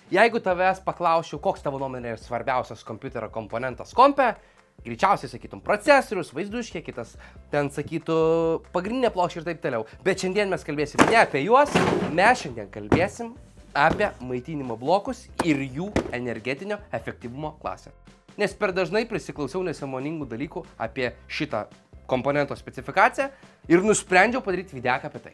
Jeigu tavęs paklausčiau, koks tavo nuomonė yra svarbiausias kompiuterio komponentas kompe, greičiausiai sakytum procesorius, vaizduškė, kitas ten sakytų pagrindinė plokštė ir taip toliau. Bet šiandien mes kalbėsim ne apie juos, mes šiandien kalbėsim apie maitinimo blokus ir jų energetinio efektyvumo klasę. Nes per dažnai prisiklausiau nesąmoningų dalykų apie šitą komponento specifikaciją ir nusprendžiau padaryti videoką apie tai.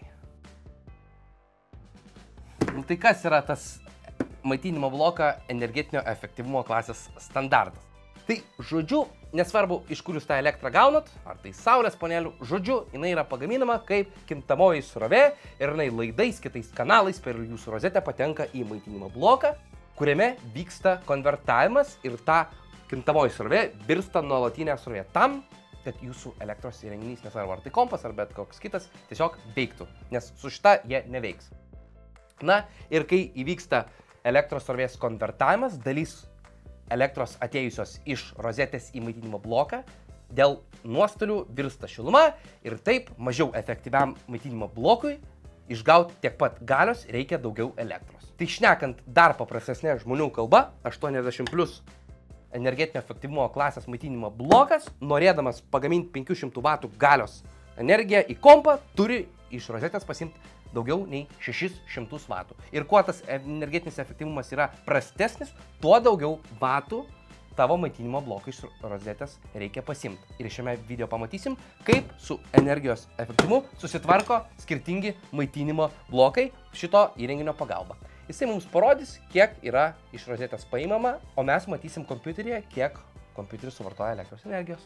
Tai kas yra tas maitinimo bloką energetinio efektyvumo klasės standartas? Tai žodžiu, nesvarbu, iš kur jūs tą elektrą gaunat, ar tai saulės panelių, žodžiu, jinai yra pagaminama kaip kintamoji srovė ir jinai laidais, kitais kanalais per jūsų rozetę patenka į maitinimo bloką, kuriame vyksta konvertavimas ir ta kintamoji srovė virsta nuolatinė srovė tam, kad jūsų elektros įrenginys, nesvarbu, ar tai kompas, ar bet koks kitas, tiesiog veiktų, nes su šita jie neveiks. Na ir kai įvyksta elektros srovės konvertavimas, dalis elektros atėjusios iš rozetės į maitinimo bloką dėl nuostolių virsta šiluma ir taip mažiau efektyviam maitinimo blokui išgauti tiek pat galios reikia daugiau elektros. Tai šnekant dar paprastesnė žmonių kalba, 80+ energetinio efektyvumo klasės maitinimo blokas, norėdamas pagaminti 500 W galios energiją į kompą, turi iš rozetės pasimti daugiau nei 600 W. Ir kuo tas energetinis efektyvumas yra prastesnis, tuo daugiau vatų tavo maitinimo blokų iš rozetės reikia pasimti. Ir šiame video pamatysim, kaip su energijos efektyvumu susitvarko skirtingi maitinimo blokai šito įrenginio pagalba. Jisai mums parodys, kiek yra iš rozetės paimama, o mes matysim kompiuteryje, kiek kompiuteris suvartoja elektros energijos.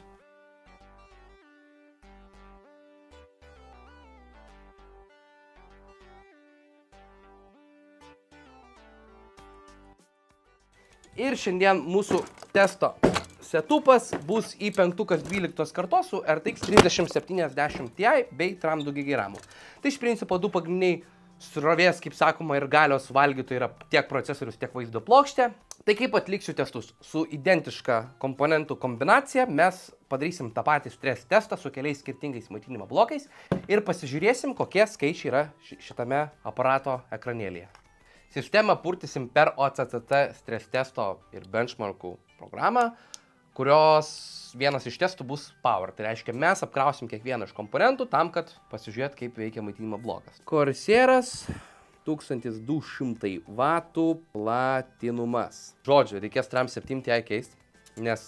Ir šiandien mūsų testo setupas bus i5 12 kartos su RTX 3070 Ti bei RAM 2 GB RAM. Tai iš principo du pagrindiniai srovės, kaip sakoma, ir galios valgytojai yra tiek procesorius, tiek vaizdo plokštė. Tai kaip atliksiu testus? Su identiška komponentų kombinacija mes padarysim tą patį stres testą su keliais skirtingais maitinimo blokais ir pasižiūrėsim, kokie skaičiai yra šitame aparato ekranėlyje. Sistemą purtysim per OCCT stres testo ir benchmarkų programą, kurios vienas iš testų bus Power. Tai reiškia, mes apkrausim kiekvieną iš komponentų tam, kad pasižiūrėt, kaip veikia maitinimo blokas. Corsairas 1200 W platinumas. Žodžiu, reikės RAM 7 Ti keisti, nes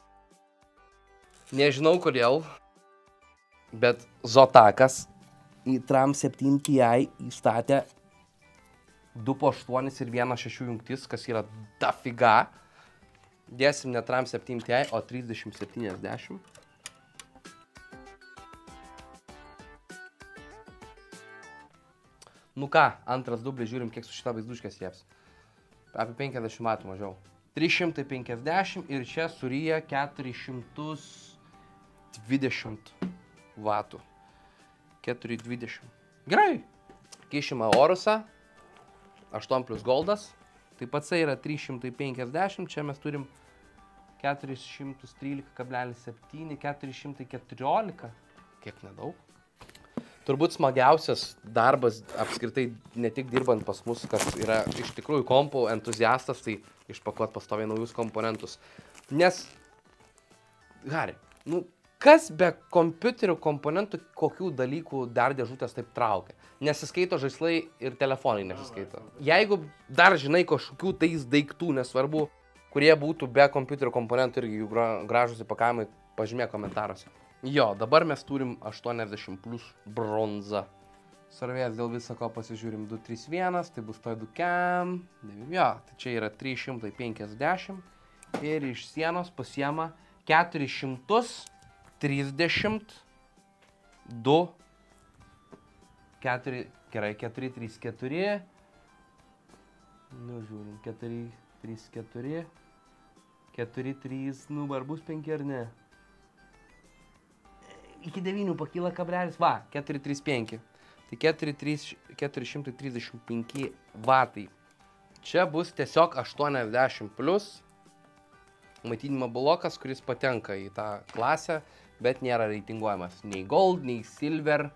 nežinau kodėl, bet Zotakas į RAM 7 Ti įstatė 2.8 ir 1.6 jungtis, kas yra dafiga. Dėsim net RAM 7 Ti, o 3070. Nu ką, antras dublis, žiūrim, kiek su šita vaizduškės jieps. Apie 50 W mažiau. 350 ir čia suryja 420 W. 420. Gerai. Kišime orusą. 8 plus goldas. Taip pat yra 350, čia mes turim 413,7, 414, kiek nedaug. Turbūt smagiausias darbas apskritai, ne tik dirbant pas mus, kas yra iš tikrųjų kompų entuziastas, tai išpakuot pastoviai naujus komponentus. Nes, Hari, nu, kas be kompiuterių komponentų, kokių dalykų dar dėžutės taip traukia? Nesiskaito žaislai ir telefonai nesiskaito. Jeigu dar žinai kažkokių tais daiktų, nesvarbu, kurie būtų be kompiuterių komponentų irgi jų gražus įpakavimai, pažymėk komentaruose. Jo, dabar mes turim 80+ bronzą. Sarvės dėl visako pasižiūrim 231, tai bus toj 2cam. Jo, tai čia yra 350 ir iš sienos pasiema 432, 434, nu žiūrim, 434, 43, nu ar bus 5 ar ne? Iki 9 pakyla kablelis, va, 435, tai 435 vatai. Čia bus tiesiog 80+ maitinimo blokas, kuris patenka į tą klasę, bet nėra reitinguojamas nei gold, nei silver.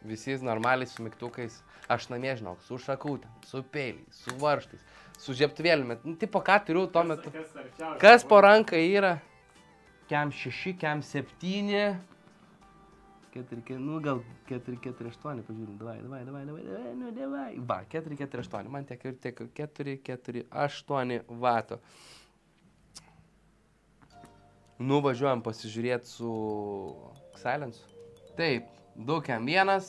Visi normaliai su mygtukais. Aš namie žinok, su šakutėm, su peiliais, su varžtais, su žiebtuvėlėm. Tipo, ką turiu tuo metu? Kas po ranką yra? Kem 6, kem 7. 4, nu gal 4, 4, 8, pažiūrim, davai, nu davai. Va, 4, 4, 8, man tiek ir tiek 4, 4, 8 vato. Nuvažiuojam pasižiūrėti su Silence. Taip, 2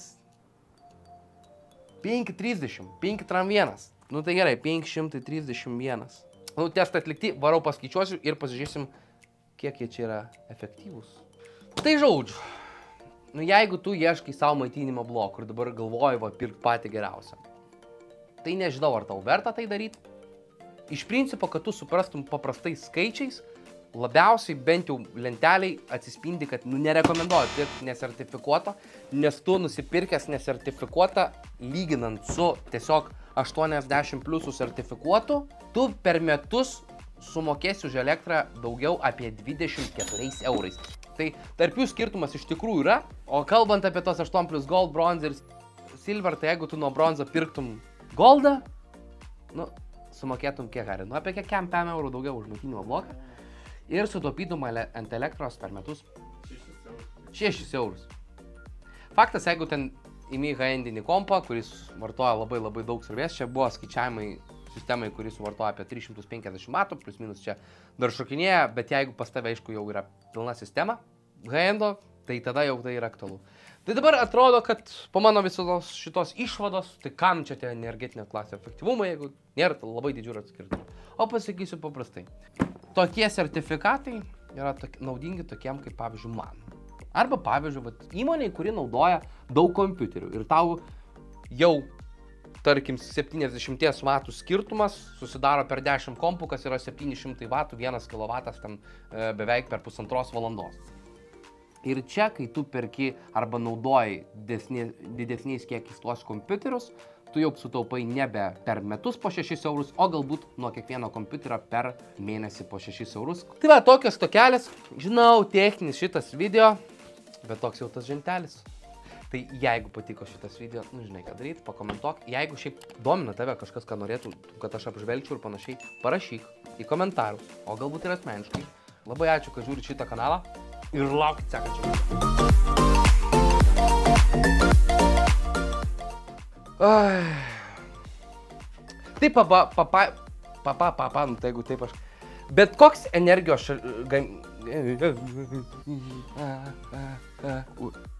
530, 5 tram 1. Nu tai gerai, 531. Nu testą atlikti, varau paskaičiuosiu ir pasižiūrėsim, kiek jie čia yra efektyvūs. Tai žodžiu, nu jeigu tu ieškai savo maitinimo blokų ir dabar galvoji va pirkti patį geriausią, tai nežinau, ar tau verta tai daryti. Iš principo, kad tu suprastum paprastais skaičiais, labiausiai bent jau lenteliai atsispindi, kad nerekomenduoju pirkti nesertifikuoto, nes tu nusipirkęs nesertifikuotą, lyginant su tiesiog 80 pliusų sertifikuotu, tu per metus sumokėsi už elektrą daugiau apie 24 eurais. Tai tarp jų skirtumas iš tikrųjų yra, o kalbant apie tos 8 plus gold, bronze ir silver, tai jeigu tu nuo bronzo pirktum goldą, nu, sumokėtum kiek gali, nu apie kiek 5 eurų daugiau už maitinimo bloką. Ir sutaupytum ant elektros per metus 6 eurus. Faktas, jeigu ten imi high-endinį kompą, kuris vartoja labai daug srovės, čia buvo skaičiavimai sistemai, kuris suvartoja apie 350 vatų, plus minus čia dar šokinėja, bet jeigu pas tave, aišku, jau yra pilna sistema high-endo, tai tada jau tai yra aktualu. Tai dabar atrodo, kad po mano visos šitos išvados, tai kam čia tie energetinio klasė efektyvumai, jeigu nėra labai didžiulio atskirtumo. O pasakysiu paprastai. Tokie sertifikatai yra naudingi tokiem kaip pavyzdžiui man. Arba pavyzdžiui įmoniai, kuri naudoja daug kompiuterių ir tau jau, tarkim, 70 vatų skirtumas susidaro per 10 kompų, kas yra 700 vatų, 1 kilovatas ten beveik per 1,5 valandos. Ir čia, kai tu perki arba naudoji didesniais kiekiais tuos kompiuterius, tu jau sutaupai nebe per metus po 6 eurus, o galbūt nuo kiekvieno kompiuterio per mėnesį po 6 eurus. Tai va, tokios tokelės. Žinau, techninis šitas video, bet toks jau tas žentelis. Tai jeigu patiko šitas video, nu žinai ką daryti, pakomentuok. Jeigu šiaip domina tave kažkas, ką norėtų, kad aš apžvelgčiau ir panašiai, parašyk į komentarus, o galbūt ir asmeniškai. Labai ačiū, kad žiūrit šitą kanalą ir laukit sekančio. Taip, nu tai jeigu taip aš... Bet koks energijos